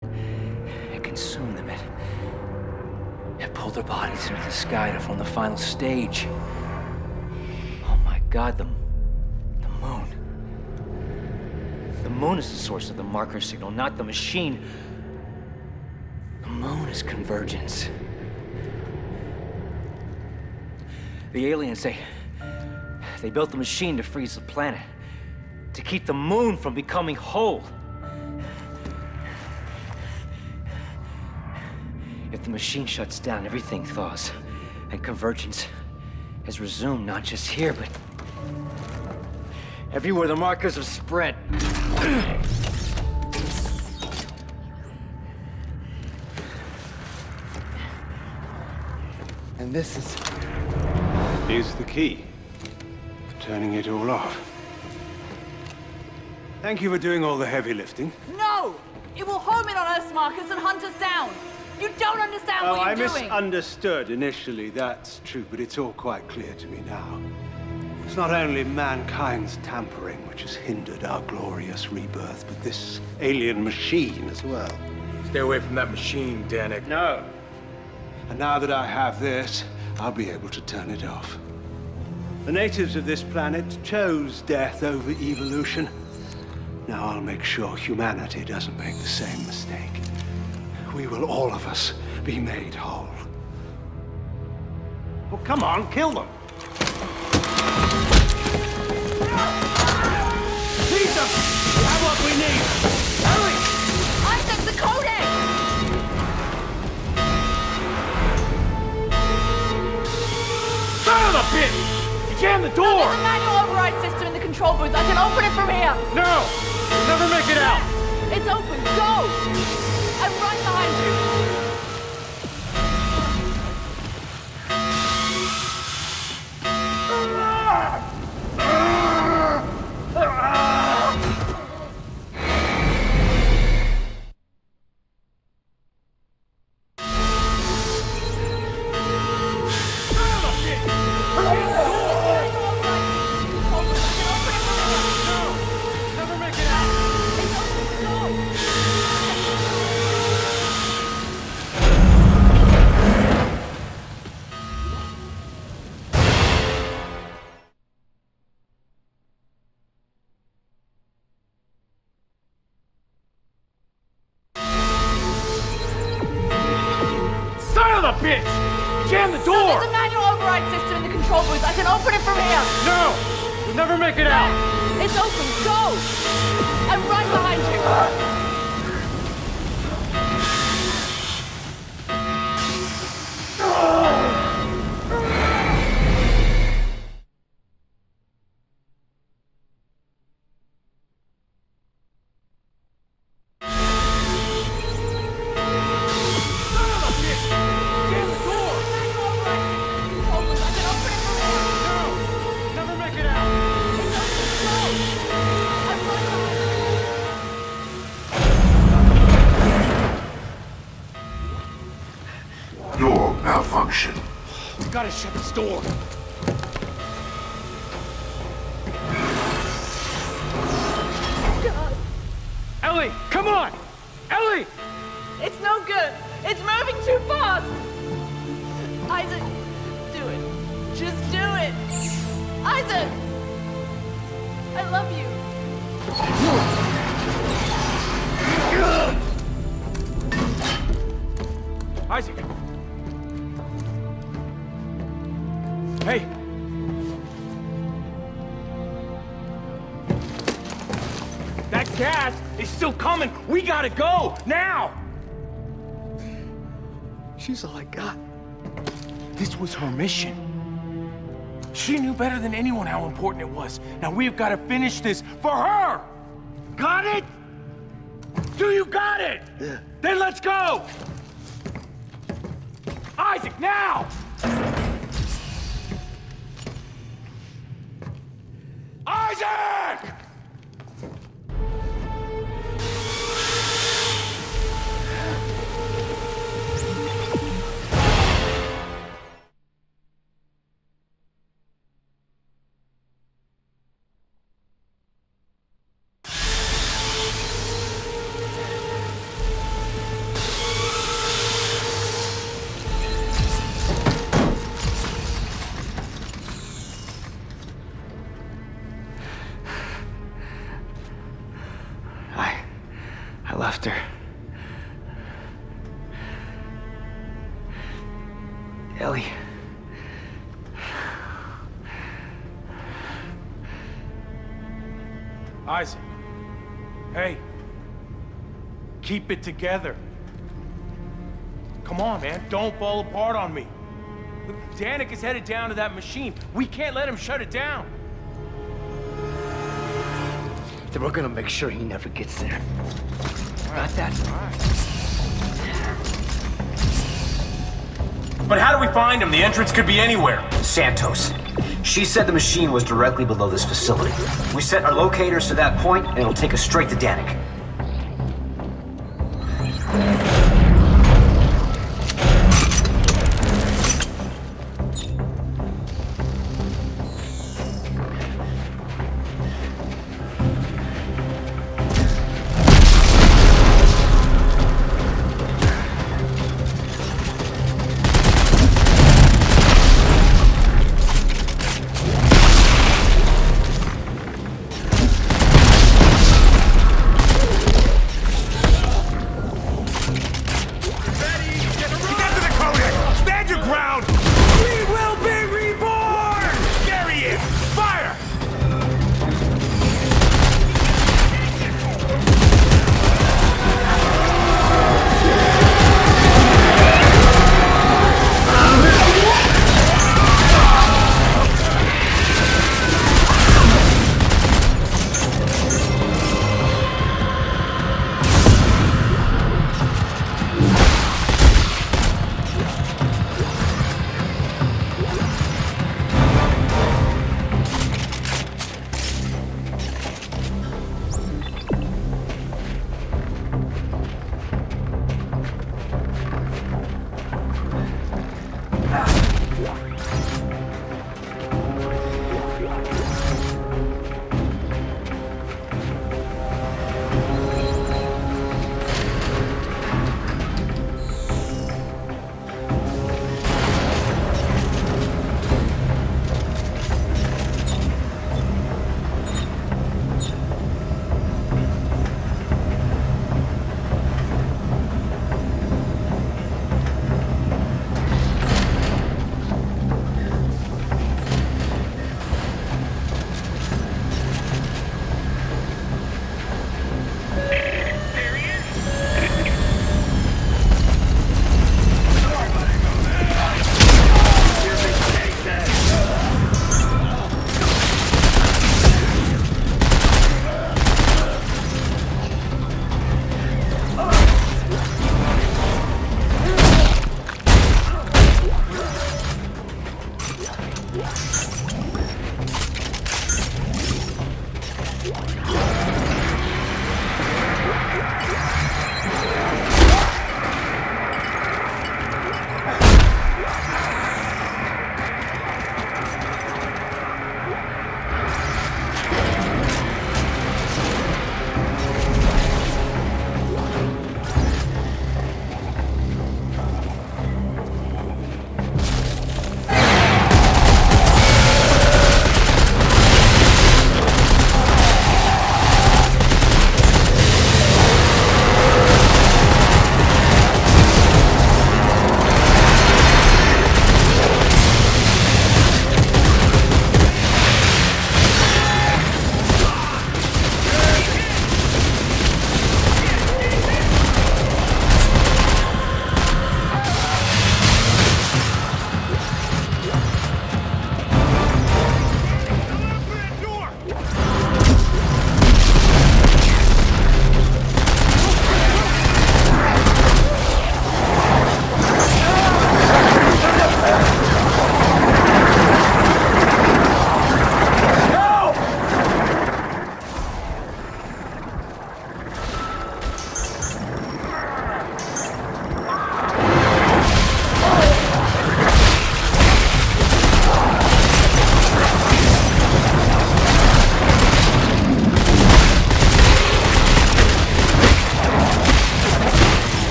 It consumed them. It pulled their bodies into the sky to form the final stage. Oh my God, the moon. The moon is the source of the marker signal, not the machine. The moon is convergence. The aliens, they built the machine to freeze the planet, to keep the moon from becoming whole. If the machine shuts down, everything thaws, and convergence has resumed not just here, but everywhere the markers have spread. And this is... Here's the key. Turning it all off. Thank you for doing all the heavy lifting. No! It will home in on Earth's markers and hunt us down! You don't understand what you're doing! I misunderstood initially, that's true, but it's all quite clear to me now. It's not only mankind's tampering which has hindered our glorious rebirth, but this alien machine as well. Stay away from that machine, Danik. No. And now that I have this, I'll be able to turn it off. The natives of this planet chose death over evolution. Now I'll make sure humanity doesn't make the same mistake. We will, all of us, be made whole. Well, come on, kill them! Seize them! We have what we need! Hurry! Isaac, the codex! Son of a bitch! You jammed the door! There's a manual override system in the control booth. I can open it from here! No! You'll never make it out! It's open. Go! I'm right behind you. Bitch! Jam the door! There's a manual override system in the control booth. I can open it from here. No! You'll never make it out! It's open. Go! I'm right behind you. Malfunction. We gotta shut this door. God. Ellie, come on! Ellie! It's no good. It's moving too fast. Isaac, do it. Just do it. Isaac! I love you. Isaac! Hey! That gas is still coming! We gotta go! Now! She's all I got. This was her mission. She knew better than anyone how important it was. Now we've got to finish this for her! Got it? Do you got it? Yeah. Then let's go! Isaac, now! Isaac! Ellie. Isaac. Hey. Keep it together. Come on, man. Don't fall apart on me. Look, Danik is headed down to that machine. We can't let him shut it down. Then we're gonna make sure he never gets there. Got that? But how do we find him? The entrance could be anywhere. Santos. She said the machine was directly below this facility. We set our locators to that point, and it'll take us straight to Danik.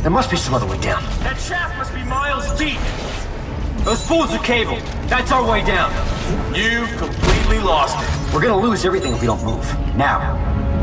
There must be some other way down. That shaft must be miles deep. Those spools are cabled. That's our way down. You've completely lost it. We're gonna lose everything if we don't move. Now.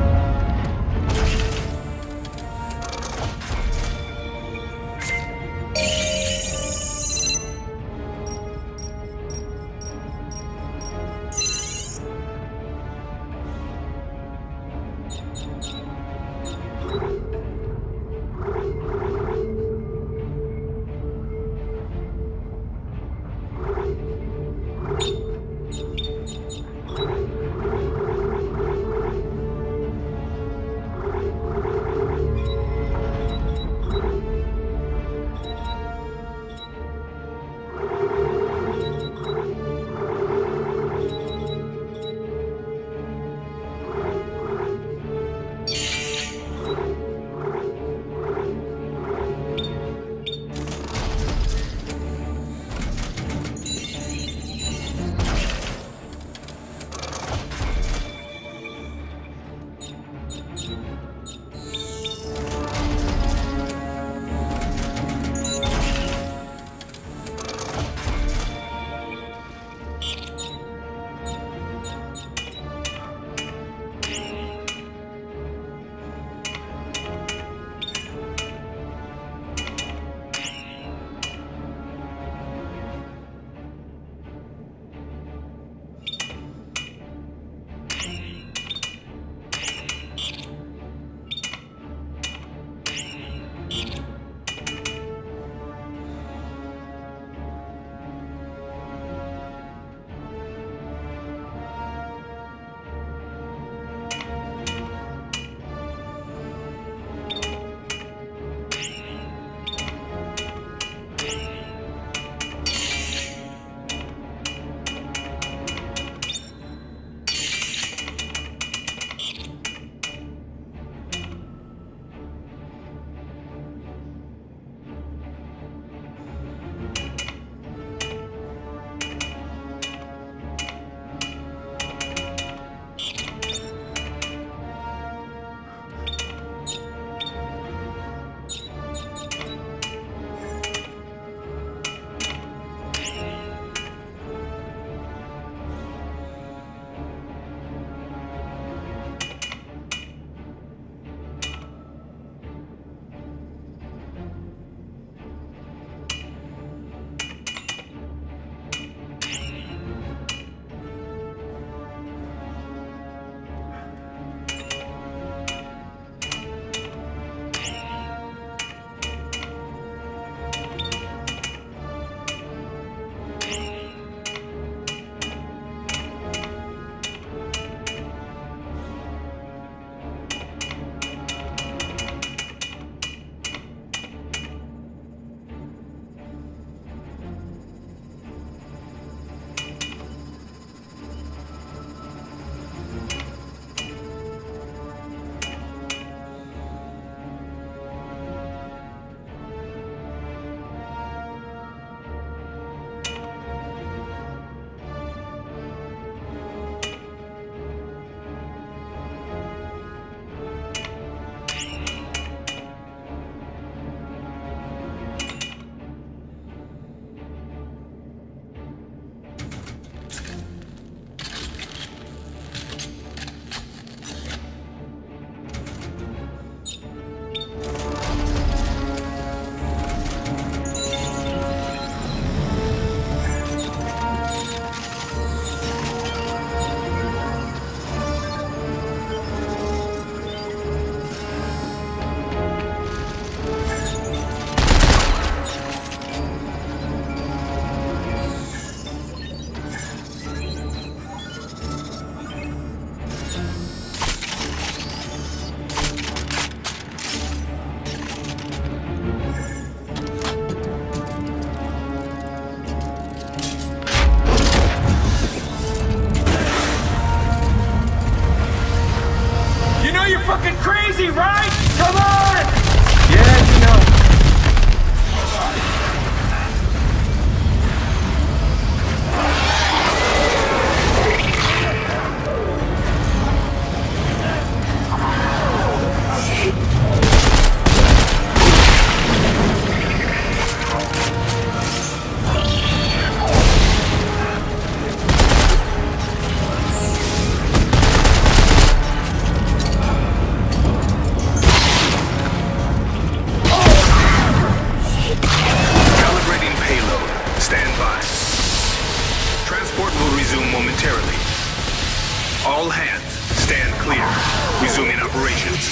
crazy, right? Come on! Yeah, you know. hands. Stand clear. Resuming operations.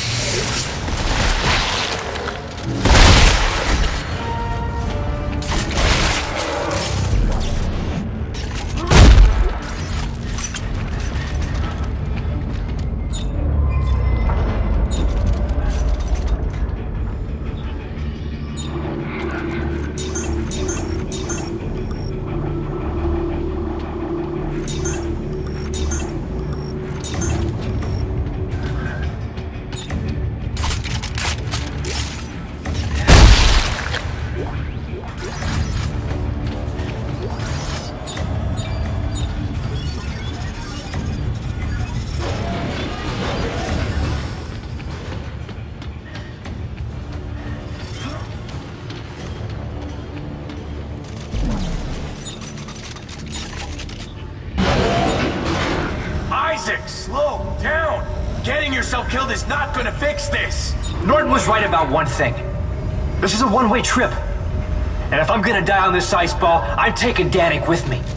Isaac, slow down! Getting yourself killed is not gonna fix this! Norton was right about one thing. This is a one-way trip. And if I'm gonna die on this ice ball, I'm taking Danik with me.